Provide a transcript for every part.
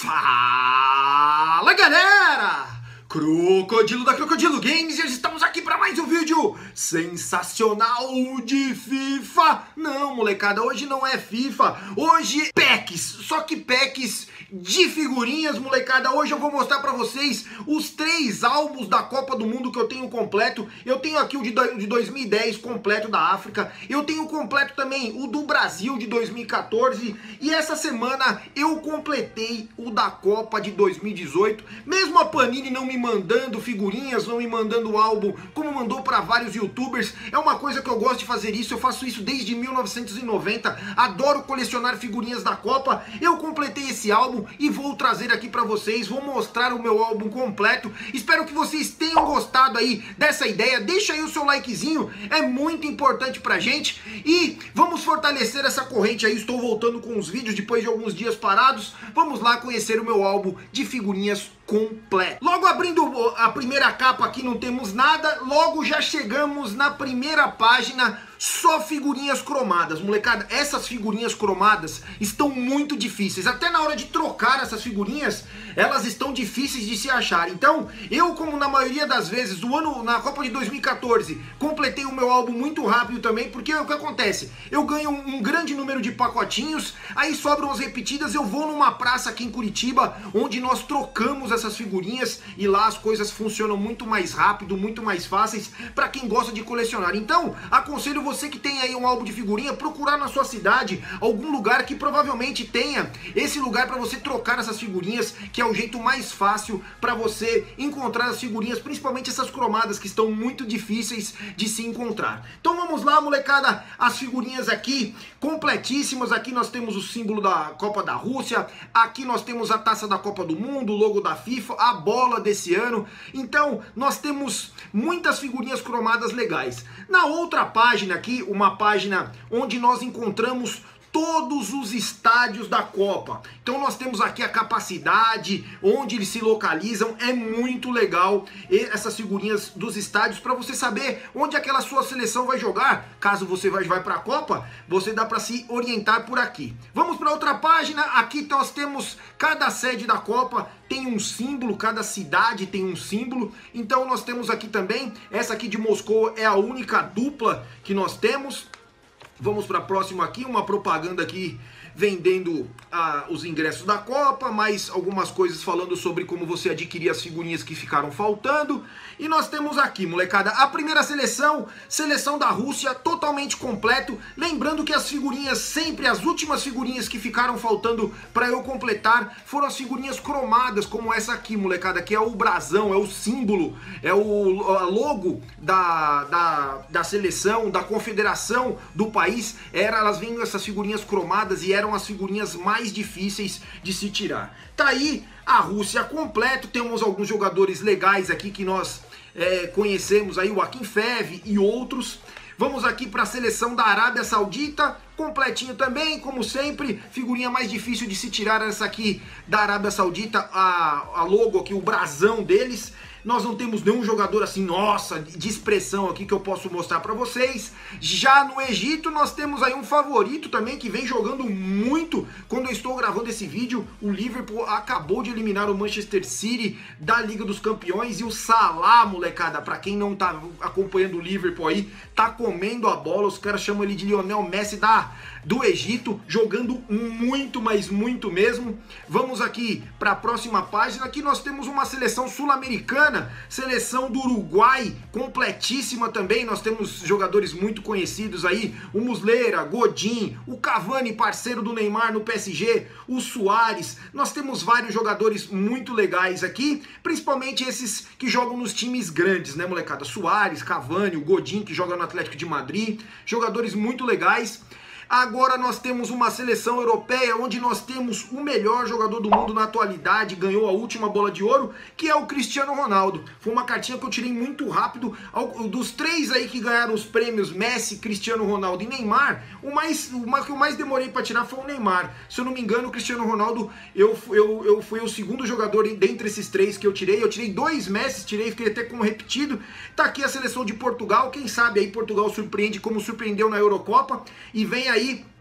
Fala, galera! Crocodilo da Crocodilo Games, e hoje estamos aqui para mais um vídeo sensacional de FIFA. Não, molecada, hoje não é FIFA, hoje packs, só que packs de figurinhas, molecada. Hoje eu vou mostrar para vocês os 3 álbuns da Copa do Mundo que eu tenho completo. Eu tenho aqui o de 2010 completo da África, eu tenho completo também o do Brasil de 2014, e essa semana eu completei o da Copa de 2018, mesmo a Panini não me mandando figurinhas, não me mandando álbum, como mandou para vários youtubers. É uma coisa que eu gosto de fazer isso, eu faço isso desde 1990, adoro colecionar figurinhas da Copa. Eu completei esse álbum e vou trazer aqui para vocês, vou mostrar o meu álbum completo. Espero que vocês tenham gostado aí dessa ideia, deixa aí o seu likezinho, é muito importante pra gente, e vamos fortalecer essa corrente aí. Estou voltando com os vídeos depois de alguns dias parados. Vamos lá conhecer o meu álbum de figurinhas completo. Logo abrindo a primeira capa aqui não temos nada, logo já chegamos na primeira página, só figurinhas cromadas. Molecada, essas figurinhas cromadas estão muito difíceis, até na hora de trocar essas figurinhas, elas estão difíceis de se achar. Então, eu, como na maioria das vezes, na Copa de 2014, completei o meu álbum muito rápido também, porque o que acontece? Eu ganho um grande número de pacotinhos, aí sobram as repetidas, eu vou numa praça aqui em Curitiba, onde nós trocamos essas figurinhas, e lá as coisas funcionam muito mais rápido, muito mais fáceis para quem gosta de colecionar. Então, aconselho você que tem aí um álbum de figurinha, procurar na sua cidade algum lugar que provavelmente tenha esse lugar para você trocar essas figurinhas, que é o jeito mais fácil para você encontrar as figurinhas, principalmente essas cromadas que estão muito difíceis de se encontrar. Então vamos lá, molecada, as figurinhas aqui completíssimas. Aqui nós temos o símbolo da Copa da Rússia, aqui nós temos a taça da Copa do Mundo, o logo da FIFA, a bola desse ano. Então nós temos muitas figurinhas cromadas legais. Na outra página aqui, uma página onde nós encontramos todos os estádios da Copa. Então nós temos aqui a capacidade, onde eles se localizam. É muito legal essas figurinhas dos estádios, para você saber onde aquela sua seleção vai jogar. Caso você vai para a Copa, você dá para se orientar por aqui. Vamos para outra página. Aqui nós temos cada sede da Copa tem um símbolo, cada cidade tem um símbolo. Então nós temos aqui também, essa aqui de Moscou é a única dupla que nós temos. Vamos para a próxima aqui, uma propaganda aqui vendendo os ingressos da Copa, mais algumas coisas falando sobre como você adquirir as figurinhas que ficaram faltando. E nós temos aqui, molecada, a primeira seleção da Rússia, totalmente completo. Lembrando que as figurinhas, sempre as últimas figurinhas que ficaram faltando para eu completar, foram as figurinhas cromadas, como essa aqui, molecada, que é o brasão, é o símbolo, é o logo da seleção, da confederação do país. Elas vinham essas figurinhas cromadas e eram as figurinhas mais difíceis de se tirar. Tá aí a Rússia completo, temos alguns jogadores legais aqui que nós conhecemos aí, o Akinfev e outros. Vamos aqui para a seleção da Arábia Saudita, completinho também, como sempre. Figurinha mais difícil de se tirar essa aqui da Arábia Saudita, a logo aqui, o brasão deles. Nós não temos nenhum jogador assim, nossa, de expressão aqui que eu posso mostrar para vocês. Já no Egito nós temos aí um favorito também que vem jogando muito. Quando eu estou gravando esse vídeo, o Liverpool acabou de eliminar o Manchester City da Liga dos Campeões, e o Salah, molecada, para quem não tá acompanhando o Liverpool aí, tá comendo a bola. Os caras chamam ele de Lionel Messi do Egito, jogando muito, mas muito mesmo. Vamos aqui para a próxima página. Aqui nós temos uma seleção sul-americana, seleção do Uruguai, completíssima também. Nós temos jogadores muito conhecidos aí, o Muslera, Godin, o Cavani, parceiro do Neymar no PSG, o Suárez. Nós temos vários jogadores muito legais aqui, principalmente esses que jogam nos times grandes, né, molecada? Suárez, Cavani, o Godin, que joga no Atlético de Madrid, jogadores muito legais. Agora nós temos uma seleção europeia onde nós temos o melhor jogador do mundo na atualidade, ganhou a última bola de ouro, que é o Cristiano Ronaldo. Foi uma cartinha que eu tirei muito rápido. Dos 3 aí que ganharam os prêmios, Messi, Cristiano Ronaldo e Neymar, o que eu mais demorei para tirar foi o Neymar. Se eu não me engano, o Cristiano Ronaldo, eu fui o segundo jogador dentre esses 3 que eu tirei. Eu tirei 2 Messi, fiquei até com repetido. Tá aqui a seleção de Portugal, quem sabe aí Portugal surpreende como surpreendeu na Eurocopa, e vem aí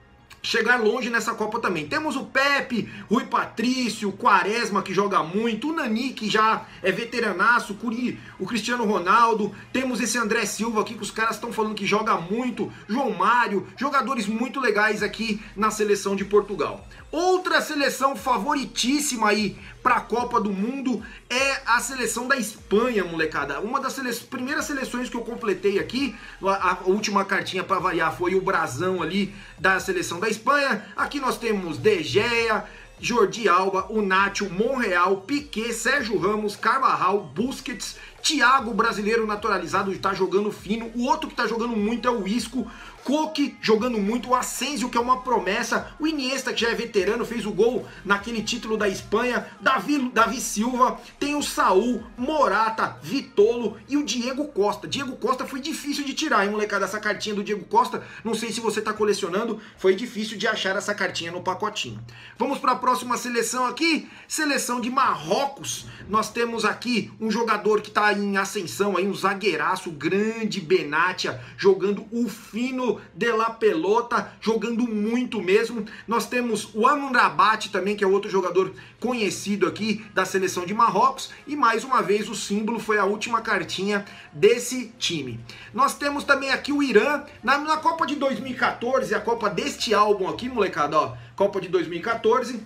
chegar longe nessa Copa também. Temos o Pepe, Rui Patrício, Quaresma, que joga muito, o Nani, que já é veteranaço, o Cristiano Ronaldo, temos esse André Silva aqui, que os caras estão falando que joga muito, João Mário, jogadores muito legais aqui na seleção de Portugal. Outra seleção favoritíssima aí para a Copa do Mundo é a seleção da Espanha, molecada. Uma das primeiras seleções que eu completei aqui, a última cartinha para variar foi o brasão ali da seleção da Espanha. Aqui nós temos De Gea, Jordi Alba, o Nacho, Monreal, Piqué, Sérgio Ramos, Carvajal, Busquets, Thiago, brasileiro naturalizado, está jogando fino. O outro que está jogando muito é o Isco, Coque jogando muito, o Asensio, que é uma promessa, o Iniesta, que já é veterano, fez o gol naquele título da Espanha, Davi Silva, tem o Saúl, Morata, Vitolo e o Diego Costa. Diego Costa foi difícil de tirar, hein, molecada, essa cartinha do Diego Costa, não sei se você está colecionando, foi difícil de achar essa cartinha no pacotinho. Vamos para a próxima seleção aqui, seleção de Marrocos. Nós temos aqui um jogador que está em ascensão, aí, um zagueiraço, grande Benatia, jogando o fino de la pelota, jogando muito mesmo. Nós temos o Amrabat também, que é outro jogador conhecido aqui da seleção de Marrocos, e mais uma vez o símbolo foi a última cartinha desse time. Nós temos também aqui o Irã, na Copa de 2014, a Copa deste álbum aqui, molecada, ó, Copa de 2014,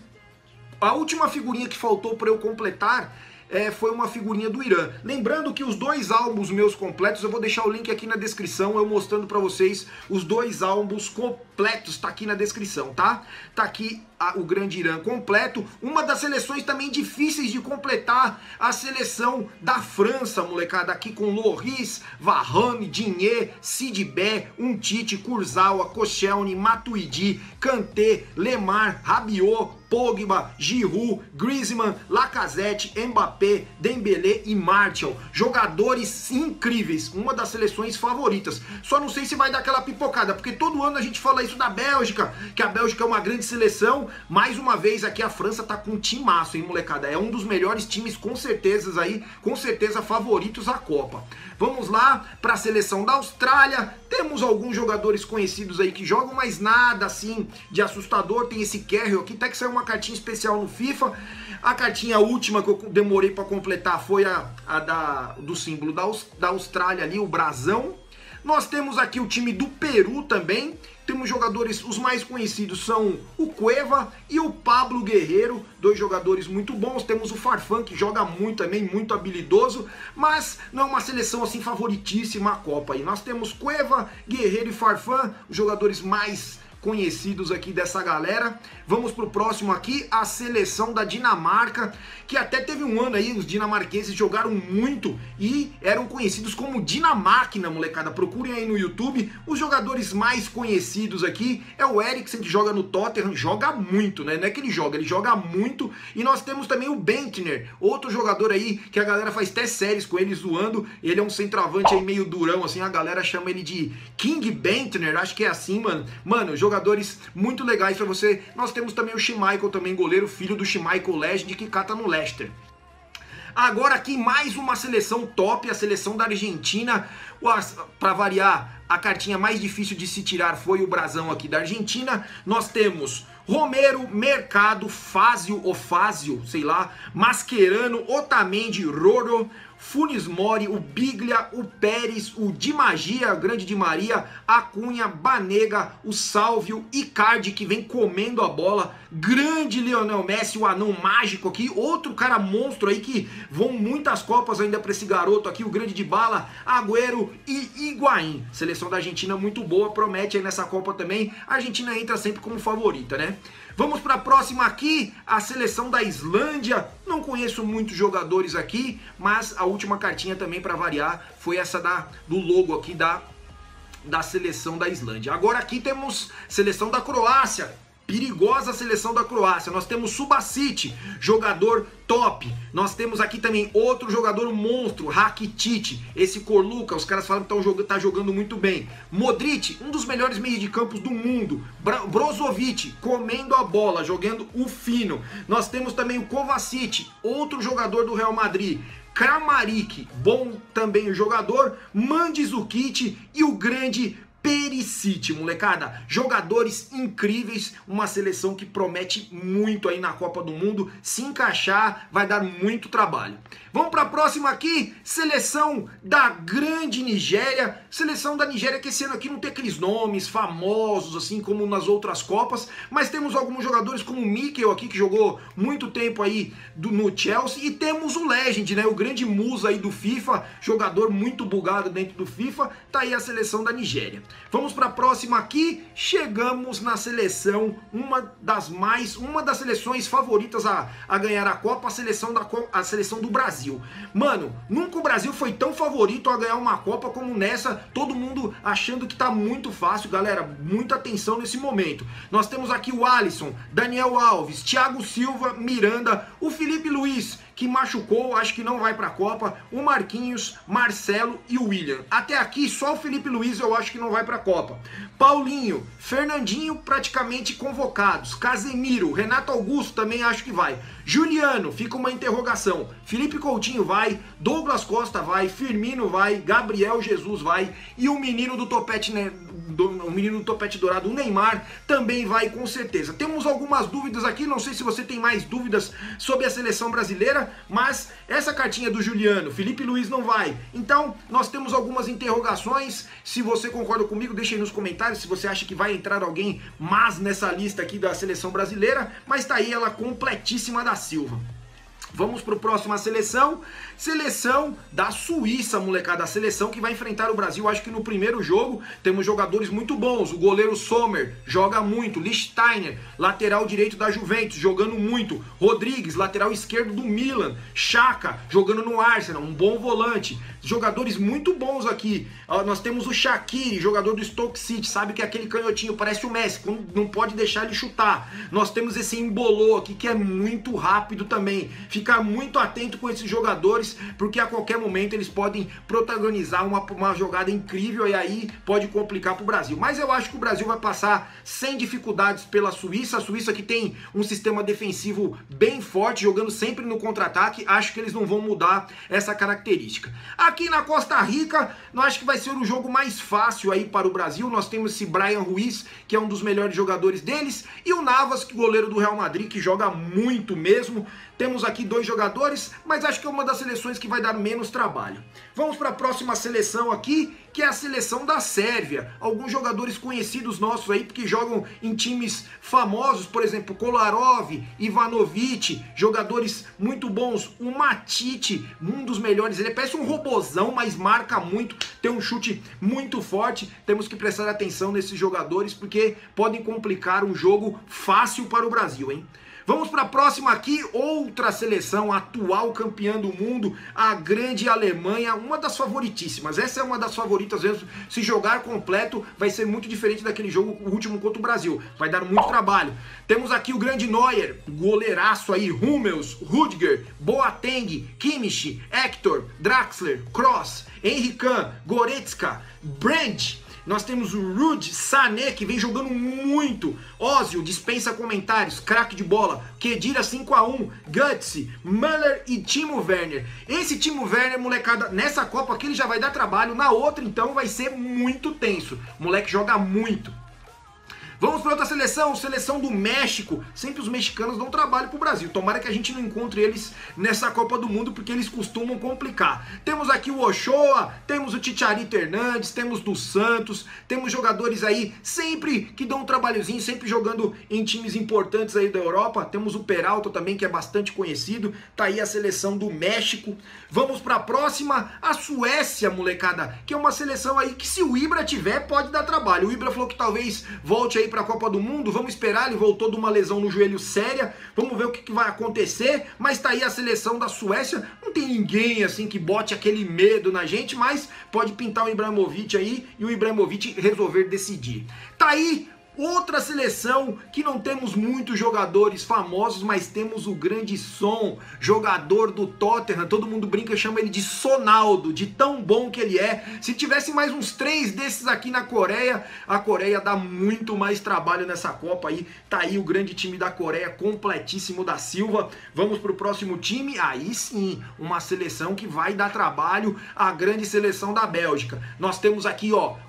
a última figurinha que faltou para eu completar foi uma figurinha do Irã. Lembrando que os dois álbuns meus completos, eu vou deixar o link aqui na descrição, eu mostrando pra vocês os dois álbuns completos, tá aqui na descrição, tá? Tá aqui o Grande Irã completo. Uma das seleções também difíceis de completar, a seleção da França, molecada, aqui com Lloris, Varane, Digne, Sidibé, Umtiti, Kurzawa, Koscielny, Matuidi, Kanté, Lemar, Rabiot, Pogba, Giroud, Griezmann, Lacazette, Mbappé, Dembélé e Martial. Jogadores incríveis, uma das seleções favoritas. Só não sei se vai dar aquela pipocada, porque todo ano a gente fala isso da Bélgica, que a Bélgica é uma grande seleção. Mais uma vez aqui a França tá com um timaço, hein, molecada? É um dos melhores times, com certeza aí, com certeza favoritos à Copa. Vamos lá para a seleção da Austrália. Temos alguns jogadores conhecidos aí que jogam, mas nada assim de assustador. Tem esse Carroll aqui, até que saiu uma cartinha especial no FIFA. A cartinha última que eu demorei para completar foi do símbolo da Austrália ali, o brasão. Nós temos aqui o time do Peru também. Temos jogadores, os mais conhecidos são o Cueva e o Pablo Guerreiro, dois jogadores muito bons. Temos o Farfán, que joga muito também, muito habilidoso, mas não é uma seleção assim favoritíssima a Copa. E nós temos Cueva, Guerreiro e Farfán, os jogadores mais conhecidos aqui dessa galera. Vamos pro próximo aqui, a seleção da Dinamarca, que até teve um ano aí, os dinamarqueses jogaram muito e eram conhecidos como Dinamáquina, molecada. Procurem aí no YouTube. Os jogadores mais conhecidos aqui é o Eriksen, que joga no Tottenham, joga muito, né? Não é que ele joga muito. E nós temos também o Bentner, outro jogador aí que a galera faz até séries com ele zoando. Ele é um centroavante aí meio durão, assim, a galera chama ele de King Bentner, acho que é assim, mano. Mano, jogadores muito legais pra você. Nós temos também o Schmeichel, também goleiro, filho do Schmeichel Legend, que cata no Leicester. Agora aqui mais uma seleção top, a seleção da Argentina. Para variar, a cartinha mais difícil de se tirar foi o brasão aqui da Argentina. Nós temos Romero, Mercado, Fázio, sei lá, Mascherano, Otamendi, Roro, Funes Mori, o Biglia, o Pérez, o Di Magia, o grande Di Maria, Acunha, Banega, o Sálvio, Icardi, que vem comendo a bola, grande Lionel Messi, o anão mágico aqui, outro cara monstro aí que vão muitas Copas ainda para esse garoto aqui, o grande Dybala, Agüero e Higuaín. Seleção da Argentina muito boa, promete aí nessa Copa também. A Argentina entra sempre como favorita, né? Vamos para a próxima aqui, a seleção da Islândia. Não conheço muitos jogadores aqui, mas a última cartinha também para variar foi essa do logo aqui da seleção da Islândia. Agora aqui temos seleção da Croácia. Perigosa seleção da Croácia. Nós temos Subasic, jogador top. Nós temos aqui também outro jogador monstro, Rakitic. Esse Corluca, os caras falam que tá jogando muito bem. Modric, um dos melhores meios de campos do mundo. Brozovic, comendo a bola, jogando o fino. Nós temos também o Kovacic, outro jogador do Real Madrid. Kramaric, bom também o jogador. Mandzukic e o grande Perisic, molecada, jogadores incríveis, uma seleção que promete muito aí na Copa do Mundo, se encaixar vai dar muito trabalho. Vamos para a próxima aqui, seleção da grande Nigéria, seleção da Nigéria que esse ano aqui não tem aqueles nomes famosos assim como nas outras Copas, mas temos alguns jogadores como o Mikel aqui que jogou muito tempo aí no Chelsea e temos o Legend, né, o grande musa aí do FIFA, jogador muito bugado dentro do FIFA, tá aí a seleção da Nigéria. Vamos para a próxima aqui, chegamos na seleção, uma das seleções favoritas a ganhar a Copa, a seleção do Brasil. Mano, nunca o Brasil foi tão favorito a ganhar uma Copa como nessa, todo mundo achando que tá muito fácil, galera, muita atenção nesse momento. Nós temos aqui o Alisson, Daniel Alves, Thiago Silva, Miranda, o Felipe Luiz, que machucou, acho que não vai para a Copa, o Marquinhos, Marcelo e o William. Até aqui, só o Felipe Luiz eu acho que não vai para a Copa. Paulinho, Fernandinho praticamente convocados, Casemiro, Renato Augusto também acho que vai. Juliano, fica uma interrogação. Felipe Coutinho vai, Douglas Costa vai, Firmino vai, Gabriel Jesus vai e o menino do topete, né, o menino do topete dourado, o Neymar, também vai com certeza. Temos algumas dúvidas aqui, não sei se você tem mais dúvidas sobre a seleção brasileira, mas essa cartinha do Juliano, Felipe Luiz não vai. Então, nós temos algumas interrogações, se você concorda comigo, deixa aí nos comentários se você acha que vai entrar alguém mais nessa lista aqui da seleção brasileira, mas tá aí ela completíssima da Silva. Vamos para a próxima seleção, seleção da Suíça, molecada, a seleção que vai enfrentar o Brasil, acho que no primeiro jogo temos jogadores muito bons, o goleiro Sommer joga muito, Lichtsteiner, lateral direito da Juventus, jogando muito, Rodrigues, lateral esquerdo do Milan, Xhaka, jogando no Arsenal, um bom volante, jogadores muito bons aqui, nós temos o Shaqiri, jogador do Stoke City, sabe que é aquele canhotinho, parece o Messi, não pode deixar ele chutar, nós temos esse Embolou aqui que é muito rápido também, ficar muito atento com esses jogadores, porque a qualquer momento eles podem protagonizar uma jogada incrível e aí pode complicar para o Brasil. Mas eu acho que o Brasil vai passar sem dificuldades pela Suíça, a Suíça que tem um sistema defensivo bem forte, jogando sempre no contra-ataque, acho que eles não vão mudar essa característica. Aqui na Costa Rica, eu acho que vai ser o jogo mais fácil aí para o Brasil, nós temos esse Brian Ruiz, que é um dos melhores jogadores deles, e o Navas, goleiro do Real Madrid, que joga muito mesmo. Temos aqui dois jogadores, mas acho que é uma das seleções que vai dar menos trabalho. Vamos para a próxima seleção aqui, que é a seleção da Sérvia. Alguns jogadores conhecidos nossos aí, porque jogam em times famosos, por exemplo, Kolarov, Ivanovic, jogadores muito bons. O Matite, um dos melhores, ele parece um robozão, mas marca muito, tem um chute muito forte. Temos que prestar atenção nesses jogadores, porque podem complicar um jogo fácil para o Brasil, hein? Vamos para a próxima aqui, outra seleção, atual campeã do mundo, a grande Alemanha, uma das favoritíssimas. Essa é uma das favoritas, às vezes, se jogar completo, vai ser muito diferente daquele jogo, o último contra o Brasil. Vai dar muito trabalho. Temos aqui o grande Neuer, goleiraço aí, Hummels, Rudiger, Boateng, Kimmich, Hector, Draxler, Kroos, Henry Kahn, Goretzka, Brandt. Nós temos o Ruud, Sané, que vem jogando muito. Ozil, dispensa comentários, craque de bola. Khedira 5-1, Götze, Müller e Timo Werner. Esse Timo Werner, molecada, nessa Copa aqui ele já vai dar trabalho. Na outra, então, vai ser muito tenso. O moleque joga muito. Vamos para outra seleção, seleção do México. Sempre os mexicanos dão trabalho para o Brasil. Tomara que a gente não encontre eles nessa Copa do Mundo, porque eles costumam complicar. Temos aqui o Ochoa, temos o Chicharito Hernandes, temos do Santos, temos jogadores aí sempre que dão um trabalhozinho, sempre jogando em times importantes aí da Europa. Temos o Peralta também, que é bastante conhecido. Tá aí a seleção do México. Vamos para a próxima, a Suécia, molecada, que é uma seleção aí que se o Ibra tiver, pode dar trabalho. O Ibra falou que talvez volte aí para a Copa do Mundo, vamos esperar, ele voltou de uma lesão no joelho séria, vamos ver o que vai acontecer, mas tá aí a seleção da Suécia, não tem ninguém assim que bote aquele medo na gente, mas pode pintar o Ibrahimovic aí e o Ibrahimovic resolver decidir. Tá aí outra seleção que não temos muitos jogadores famosos, mas temos o grande Son, jogador do Tottenham, todo mundo brinca, chama ele de Sonaldo, de tão bom que ele é. Se tivesse mais uns 3 desses aqui na Coreia, a Coreia dá muito mais trabalho nessa Copa aí. Tá aí o grande time da Coreia, completíssimo da Silva. Vamos pro próximo time, aí sim, uma seleção que vai dar trabalho, a grande seleção da Bélgica. Nós temos aqui, ó,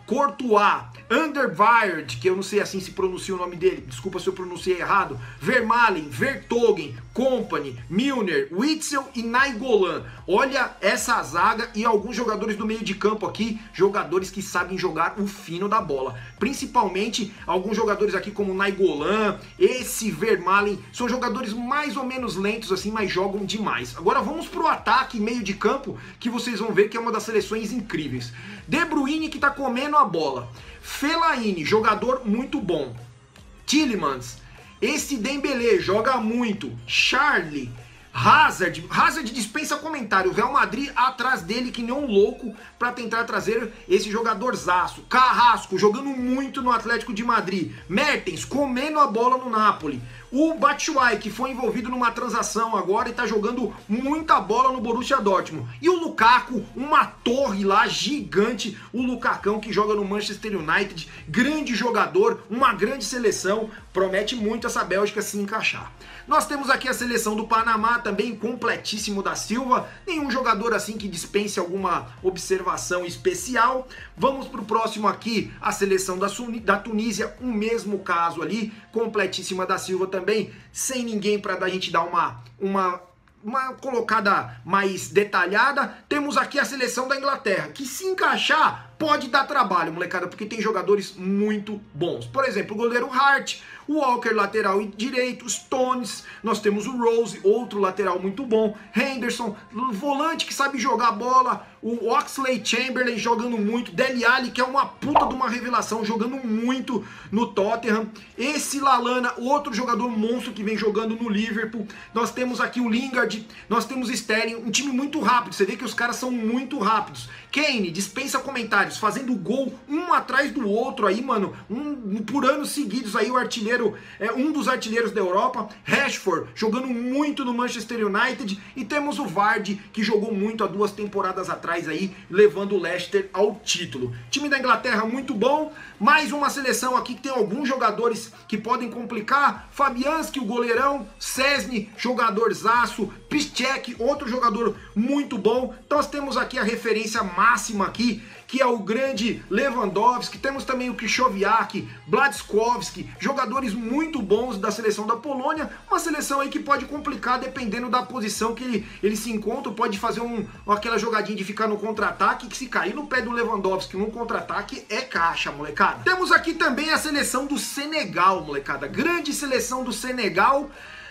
Courtois, Underweird, que eu não sei assim se pronuncia o nome dele, desculpa se eu pronunciei errado, Vermaelen, Vertonghen, Kompany, Milner, Witsel e Nainggolan. Olha essa zaga e alguns jogadores do meio de campo aqui, jogadores que sabem jogar o fino da bola. Principalmente alguns jogadores aqui como Nainggolan, esse Vermaelen, são jogadores mais ou menos lentos assim, mas jogam demais. Agora vamos pro ataque, meio de campo, que vocês vão ver que é uma das seleções incríveis. De Bruyne que tá comendo a bola. Fellaini, jogador muito bom. Tielemans, esse Dembélé joga muito. Charlie, Hazard dispensa comentário. O Real Madrid atrás dele que nem um louco para tentar trazer esse jogadorzaço. Carrasco jogando muito no Atlético de Madrid. Mertens comendo a bola no Napoli. O Batshuayi, que foi envolvido numa transação agora e tá jogando muita bola no Borussia Dortmund. E o Lukaku, uma torre lá gigante, o Lukakão que joga no Manchester United, grande jogador, uma grande seleção, promete muito essa Bélgica se encaixar. Nós temos aqui a seleção do Panamá também, completíssimo da Silva, nenhum jogador assim que dispense alguma observação especial. Vamos pro próximo aqui, a seleção da Tunísia, o mesmo caso ali, completíssima da Silva também, sem ninguém para a gente dar uma colocada mais detalhada. Temos aqui a seleção da Inglaterra, que se encaixar pode dar trabalho, molecada, porque tem jogadores muito bons. Por exemplo, o goleiro Hart, o Walker, lateral direito, Stones, nós temos o Rose, outro lateral muito bom, Henderson, volante que sabe jogar bola, o Oxlade-Chamberlain jogando muito, Dele Alli, que é uma puta de uma revelação, jogando muito no Tottenham, esse Lallana, outro jogador monstro que vem jogando no Liverpool, nós temos aqui o Lingard, nós temos Sterling, um time muito rápido, você vê que os caras são muito rápidos. Kane, dispensa comentários, fazendo gol um atrás do outro aí, mano, por anos seguidos aí, o artilheiro, um dos artilheiros da Europa. Rashford, jogando muito no Manchester United, e temos o Vardy, que jogou muito há 2 temporadas atrás aí, levando o Leicester ao título. Time da Inglaterra muito bom, mais uma seleção aqui que tem alguns jogadores que podem complicar, Fabianski, o goleirão, Szczesny, jogadorzaço, Piszczek, outro jogador muito bom. Então nós temos aqui a referência máxima aqui, que é o grande Lewandowski, temos também o Krychowiak, Błaszczykowski, jogadores muito bons da seleção da Polônia, uma seleção aí que pode complicar dependendo da posição que ele se encontra, pode fazer aquela jogadinha de ficar no contra-ataque, que se cair no pé do Lewandowski num contra-ataque é caixa, molecada. Temos aqui também a seleção do Senegal, molecada, grande seleção do Senegal,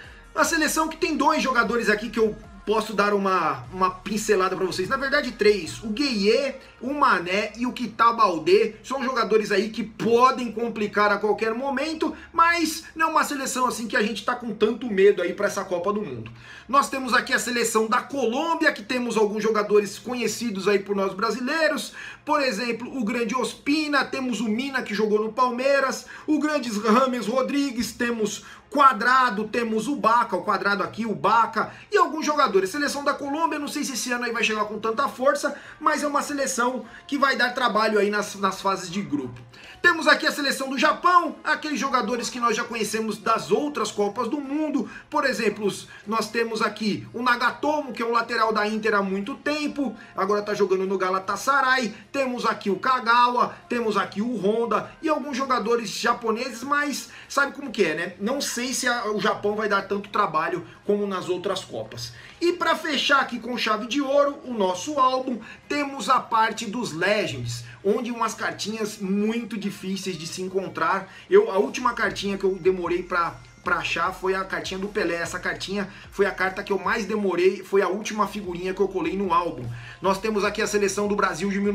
a seleção que tem 2 jogadores aqui que eu posso dar uma pincelada para vocês, na verdade 3, o Gueye, o Mané e o Keita Baldé, são jogadores aí que podem complicar a qualquer momento, mas não é uma seleção assim que a gente tá com tanto medo aí para essa Copa do Mundo. Nós temos aqui a seleção da Colômbia, que temos alguns jogadores conhecidos aí por nós brasileiros, por exemplo, o grande Ospina, temos o Mina que jogou no Palmeiras, o grande James Rodrigues, temos Quadrado, temos o Baca, o Quadrado aqui, o Baca e alguns jogadores. Seleção da Colômbia, não sei se esse ano aí vai chegar com tanta força, mas é uma seleção que vai dar trabalho aí nas fases de grupo. Temos aqui a seleção do Japão, aqueles jogadores que nós já conhecemos das outras Copas do Mundo. Por exemplo, nós temos aqui o Nagatomo, que é um lateral da Inter há muito tempo, agora está jogando no Galatasaray. Temos aqui o Kagawa, temos aqui o Honda e alguns jogadores japoneses, mas sabe como que é, né? Não sei se o Japão vai dar tanto trabalho como nas outras Copas. E para fechar aqui com chave de ouro o nosso álbum, temos a parte dos Legends, onde umas cartinhas muito difíceis de se encontrar. A última cartinha que eu demorei para achar foi a cartinha do Pelé. Essa cartinha foi a carta que eu mais demorei, foi a última figurinha que eu colei no álbum. Nós temos aqui a seleção do Brasil de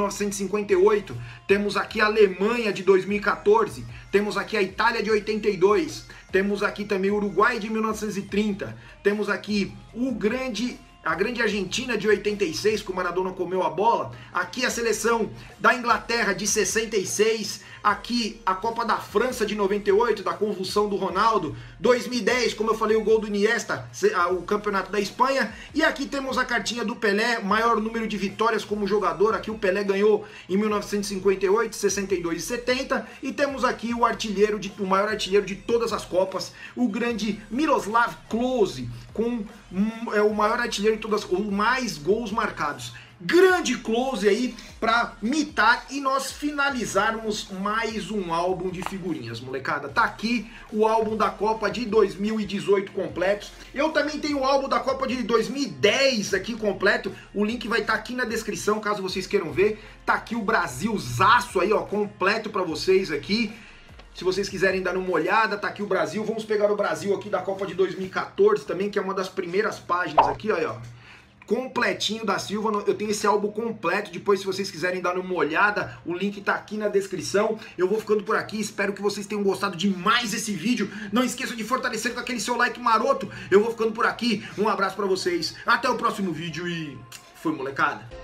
1958, temos aqui a Alemanha de 2014, temos aqui a Itália de 82, temos aqui também o Uruguai de 1930, temos aqui a grande Argentina de 86, que o Maradona comeu a bola, aqui a seleção da Inglaterra de 66, aqui a Copa da França de 98, da convulsão do Ronaldo, 2010, como eu falei, o gol do Iniesta, o campeonato da Espanha, e aqui temos a cartinha do Pelé, maior número de vitórias como jogador, aqui o Pelé ganhou em 1958, 62 e 70, e temos aqui o maior artilheiro de todas as Copas, o grande Miroslav Klose, com o maior artilheiro de todas, os mais gols marcados. grande close aí pra mitar e nós finalizarmos mais um álbum de figurinhas, molecada. Tá aqui o álbum da Copa de 2018 completo. Eu também tenho o álbum da Copa de 2010 aqui completo. O link vai estar aqui na descrição, caso vocês queiram ver. Tá aqui o Brasilzaço aí, ó, completo pra vocês aqui. Se vocês quiserem dar uma olhada, tá aqui o Brasil. Vamos pegar o Brasil aqui da Copa de 2014 também, que é uma das primeiras páginas aqui, ó. Completinho da Silva, eu tenho esse álbum completo, depois se vocês quiserem dar uma olhada, o link tá aqui na descrição. Eu vou ficando por aqui, espero que vocês tenham gostado demais desse vídeo. Não esqueçam de fortalecer com aquele seu like maroto. Eu vou ficando por aqui, um abraço pra vocês, até o próximo vídeo e fui, molecada.